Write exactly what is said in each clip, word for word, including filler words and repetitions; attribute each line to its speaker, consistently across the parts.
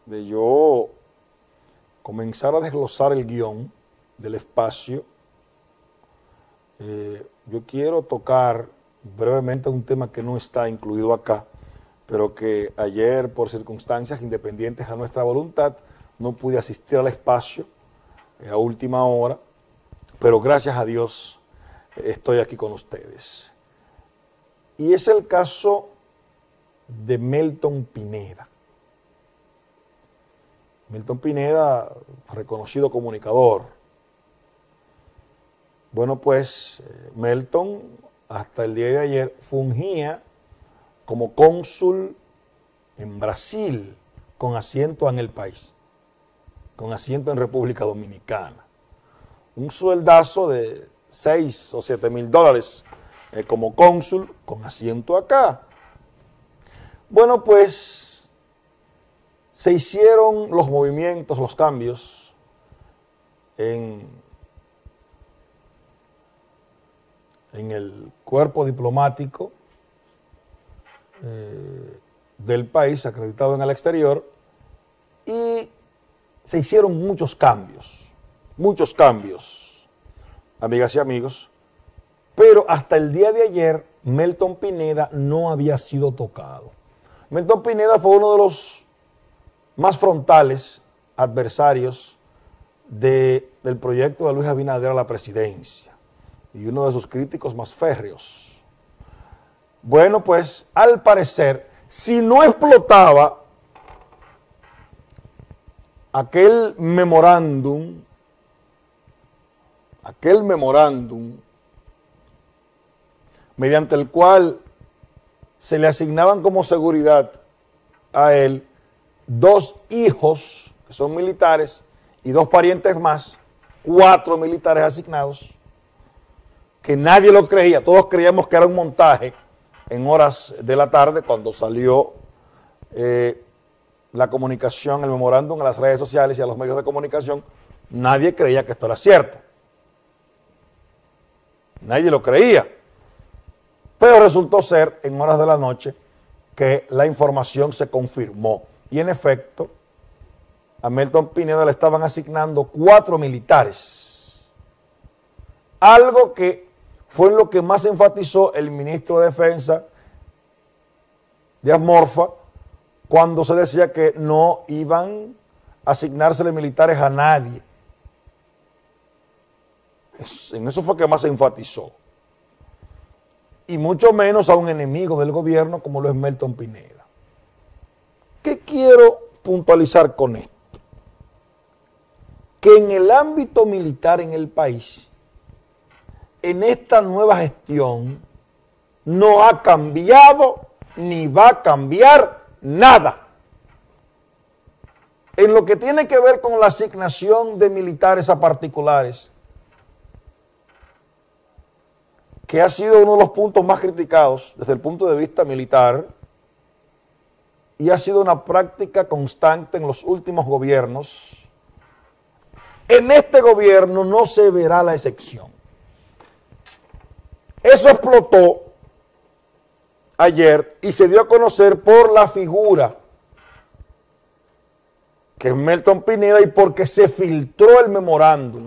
Speaker 1: de yo comenzar a desglosar el guión del espacio, eh, yo quiero tocar brevemente un tema que no está incluido acá, pero que ayer, por circunstancias independientes a nuestra voluntad, no pude asistir al espacio eh, a última hora, pero gracias a Dios eh, estoy aquí con ustedes. Y es el caso de Melton Pineda. Melton Pineda, reconocido comunicador. Bueno, pues eh, Melton, hasta el día de ayer, fungía como cónsul en Brasil, con asiento en el país, con asiento en República Dominicana. Un sueldazo de seis o siete mil dólares eh, como cónsul, con asiento acá. Bueno, pues se hicieron los movimientos, los cambios en, en el cuerpo diplomático eh, del país acreditado en el exterior, y se hicieron muchos cambios, muchos cambios, amigas y amigos, pero hasta el día de ayer Melton Pineda no había sido tocado. Melton Pineda fue uno de los más frontales adversarios de, del proyecto de Luis Abinader a la presidencia y uno de sus críticos más férreos. Bueno, pues al parecer, si no explotaba aquel memorándum, aquel memorándum mediante el cual se le asignaban como seguridad a él dos hijos que son militares y dos parientes más, cuatro militares asignados, que nadie lo creía, todos creíamos que era un montaje en horas de la tarde cuando salió eh, la comunicación, el memorándum a las redes sociales y a los medios de comunicación. Nadie creía que esto era cierto, nadie lo creía. Pero resultó ser en horas de la noche que la información se confirmó. Y en efecto, a Melton Pineda le estaban asignando cuatro militares. Algo que fue en lo que más enfatizó el ministro de Defensa, Díaz Morfa, cuando se decía que no iban a asignársele militares a nadie. En eso fue que más se enfatizó. Y mucho menos a un enemigo del gobierno como lo es Melton Pineda. ¿Qué quiero puntualizar con esto? Que en el ámbito militar en el país, en esta nueva gestión, no ha cambiado ni va a cambiar nada. En lo que tiene que ver con la asignación de militares a particulares, que ha sido uno de los puntos más criticados desde el punto de vista militar y ha sido una práctica constante en los últimos gobiernos, en este gobierno no se verá la excepción. Eso explotó ayer y se dio a conocer por la figura que es Melton Pineda y porque se filtró el memorándum.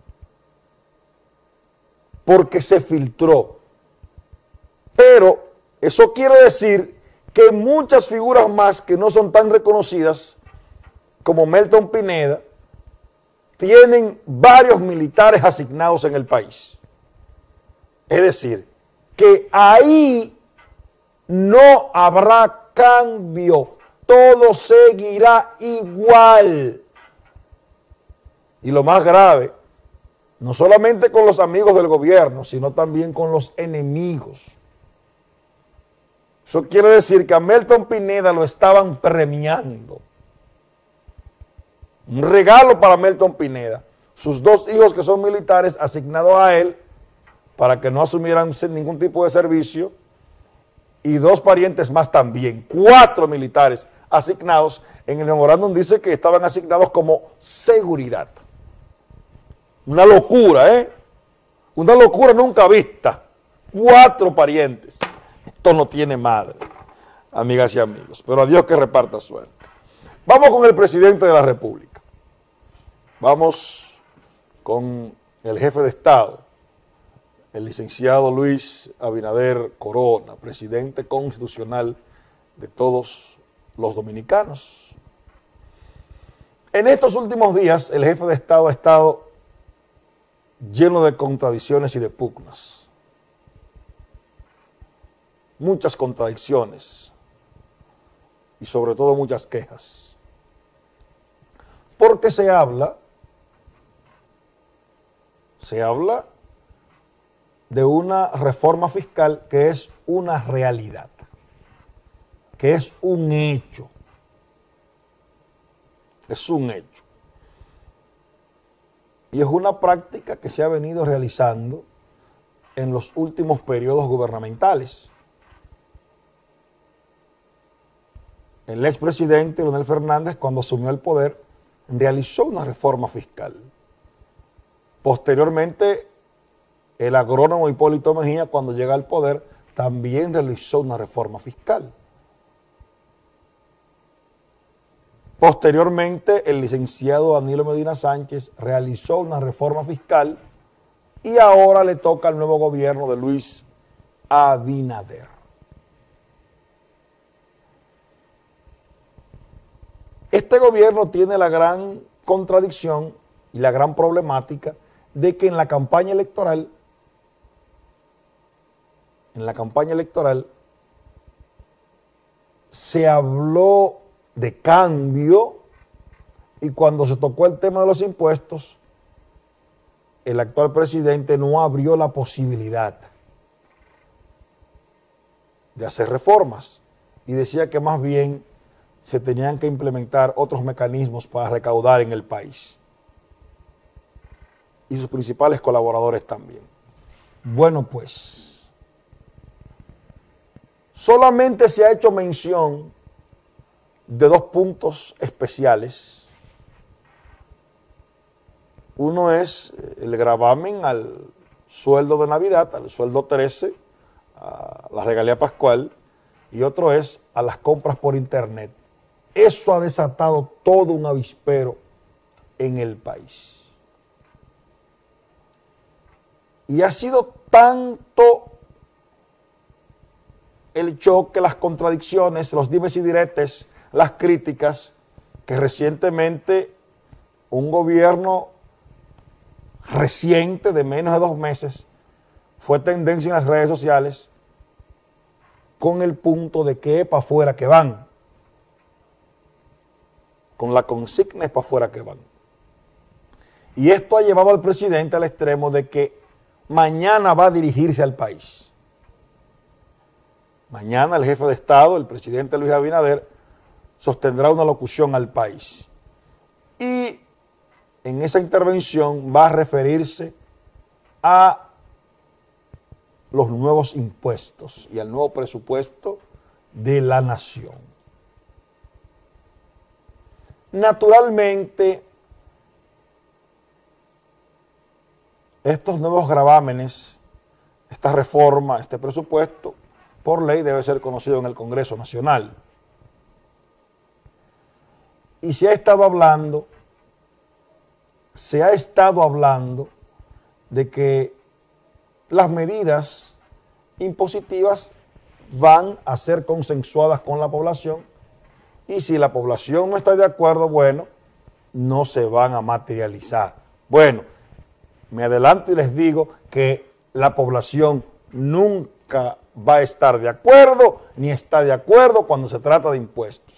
Speaker 1: Porque se filtró. Pero eso quiere decir que muchas figuras más que no son tan reconocidas como Melton Pineda tienen varios militares asignados en el país. Es decir, que ahí no habrá cambio, todo seguirá igual. Y lo más grave, no solamente con los amigos del gobierno, sino también con los enemigos. Eso quiere decir que a Melton Pineda lo estaban premiando. Un regalo para Melton Pineda. Sus dos hijos que son militares asignados a él para que no asumieran ningún tipo de servicio, y dos parientes más también, cuatro militares asignados. En el memorándum dice que estaban asignados como seguridad. Una locura, ¿eh? Una locura nunca vista. Cuatro parientes. Esto no tiene madre, amigas y amigos. Pero a Dios que reparta suerte. Vamos con el presidente de la República. Vamos con el jefe de Estado, el licenciado Luis Abinader Corona, presidente constitucional de todos los dominicanos. En estos últimos días, el jefe de Estado ha estado lleno de contradicciones y de pugnas. Muchas contradicciones y sobre todo muchas quejas. Porque se habla, se habla de una reforma fiscal que es una realidad, que es un hecho, es un hecho. Y es una práctica que se ha venido realizando en los últimos periodos gubernamentales. El expresidente Leonel Fernández, cuando asumió el poder, realizó una reforma fiscal. Posteriormente, el agrónomo Hipólito Mejía, cuando llega al poder, también realizó una reforma fiscal. Posteriormente, el licenciado Danilo Medina Sánchez realizó una reforma fiscal y ahora le toca al nuevo gobierno de Luis Abinader. Este gobierno tiene la gran contradicción y la gran problemática de que en la campaña electoral, en la campaña electoral, se habló de cambio y cuando se tocó el tema de los impuestos, el actual presidente no abrió la posibilidad de hacer reformas y decía que más bien se tenían que implementar otros mecanismos para recaudar en el país. Y sus principales colaboradores también. Bueno, pues, solamente se ha hecho mención de dos puntos especiales. Uno es el gravamen al sueldo de Navidad, al sueldo trece, a la regalía pascual, y otro es a las compras por internet. Eso ha desatado todo un avispero en el país. Y ha sido tanto el choque, las contradicciones, los dimes y diretes, las críticas, que recientemente un gobierno reciente de menos de dos meses fue tendencia en las redes sociales con el punto de que es para afuera que van. Con la consigna es para afuera que van. Y esto ha llevado al presidente al extremo de que mañana va a dirigirse al país. Mañana el jefe de Estado, el presidente Luis Abinader, sostendrá una locución al país. Y en esa intervención va a referirse a los nuevos impuestos y al nuevo presupuesto de la nación. Naturalmente, estos nuevos gravámenes, esta reforma, este presupuesto, por ley debe ser conocido en el Congreso Nacional. Y se ha estado hablando, se ha estado hablando de que las medidas impositivas van a ser consensuadas con la población y si la población no está de acuerdo, bueno, no se van a materializar. Bueno, me adelanto y les digo que la población nunca va a estar de acuerdo ni está de acuerdo cuando se trata de impuestos.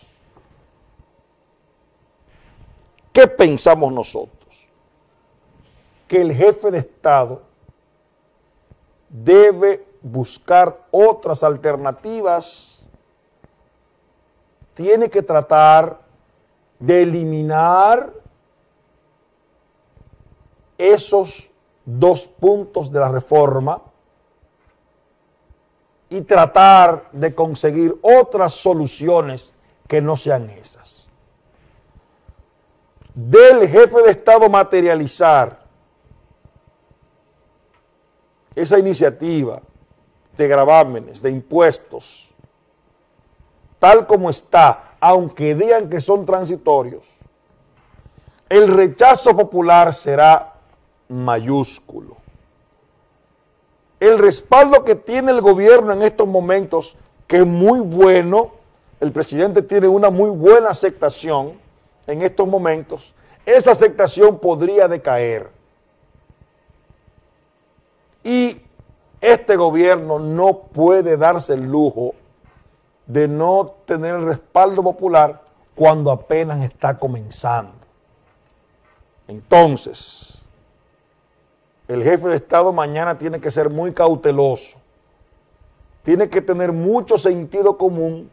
Speaker 1: ¿Qué pensamos nosotros? Que el jefe de Estado debe buscar otras alternativas, tiene que tratar de eliminar esos dos puntos de la reforma y tratar de conseguir otras soluciones que no sean esas. Del jefe de Estado materializar esa iniciativa de gravámenes, de impuestos, tal como está aunque digan que son transitorios, el rechazo popular será mayúsculo. El respaldo que tiene el gobierno en estos momentos, que es muy bueno, el presidente tiene una muy buena aceptación en estos momentos, esa aceptación podría decaer. Y este gobierno no puede darse el lujo de no tener el respaldo popular cuando apenas está comenzando. Entonces, el jefe de Estado mañana tiene que ser muy cauteloso, tiene que tener mucho sentido común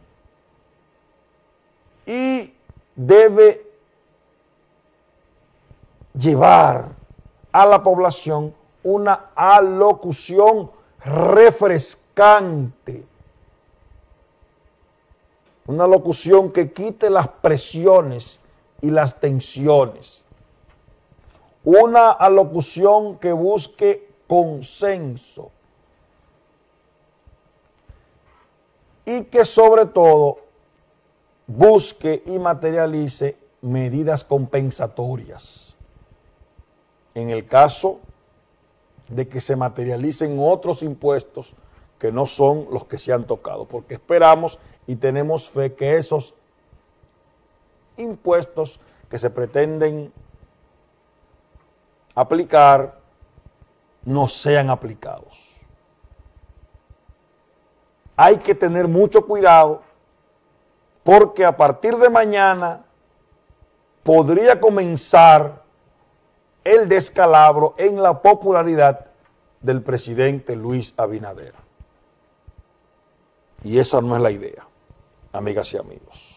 Speaker 1: y debe llevar a la población una alocución refrescante, una locución que quite las presiones y las tensiones, una alocución que busque consenso y que sobre todo busque y materialice medidas compensatorias. En el caso de que se materialicen otros impuestos que no son los que se han tocado, porque esperamos y tenemos fe que esos impuestos que se pretenden aplicar no sean aplicados. Hay que tener mucho cuidado porque a partir de mañana podría comenzar el descalabro en la popularidad del presidente Luis Abinader. Y esa no es la idea, amigas y amigos.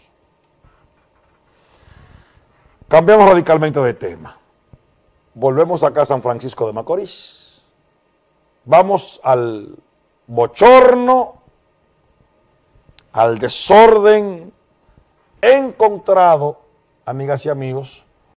Speaker 1: Cambiamos radicalmente de tema. Volvemos acá a San Francisco de Macorís. Vamos al bochorno, al desorden encontrado, amigas y amigos,